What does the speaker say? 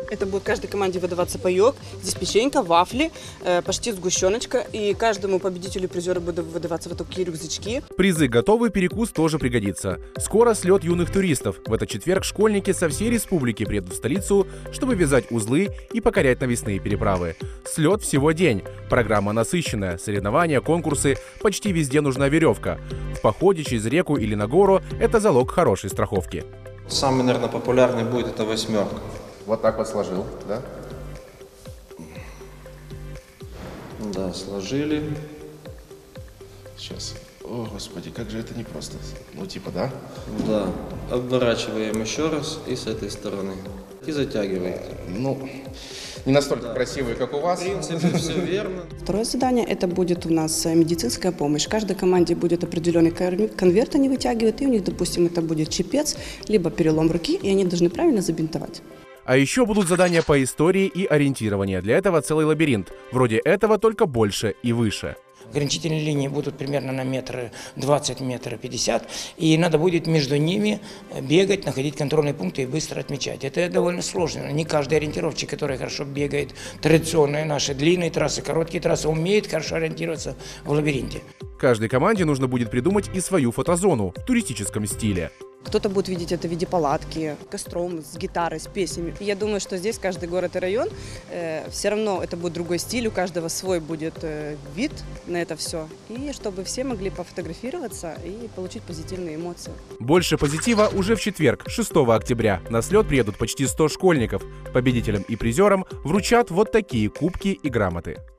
Это будет каждой команде выдаваться паёк. Здесь печенька, вафли, паштет, сгущеночка. И каждому победителю и призеру будут выдаваться вот такие рюкзачки. Призы готовы, перекус тоже пригодится. Скоро слет юных туристов. В этот четверг школьники со всей республики приедут в столицу, чтобы вязать узлы и покорять навесные переправы. Слет всего день. Программа насыщенная. Соревнования, конкурсы. Почти везде нужна веревка. В походе через реку или на гору – это залог хорошей страховки. Самый, наверное, популярный будет это восьмерка. Вот так вот сложил, да? Да, сложили. Сейчас. О, Господи, как же это непросто. Ну, типа, да? Да. Обворачиваем еще раз и с этой стороны. И затягиваете. Ну, не настолько красивые, как у вас. В принципе, все верно. Второе задание – это будет у нас медицинская помощь. Каждой команде будет определенный конверт, они вытягивают, и у них, допустим, это будет чепец, либо перелом руки, и они должны правильно забинтовать. А еще будут задания по истории и ориентированию. Для этого целый лабиринт. Вроде этого, только больше и выше. Ограничительные линии будут примерно на метр 20, метр 50, и надо будет между ними бегать, находить контрольные пункты и быстро отмечать. Это довольно сложно. Не каждый ориентировщик, который хорошо бегает традиционные наши длинные трассы, короткие трассы, умеет хорошо ориентироваться в лабиринте. Каждой команде нужно будет придумать и свою фотозону в туристическом стиле. Кто-то будет видеть это в виде палатки, костром, с гитарой, с песнями. И я думаю, что здесь каждый город и район, все равно это будет другой стиль, у каждого свой будет вид на это все. И чтобы все могли пофотографироваться и получить позитивные эмоции. Больше позитива уже в четверг, 6 октября. На слет приедут почти 100 школьников. Победителям и призерам вручат вот такие кубки и грамоты.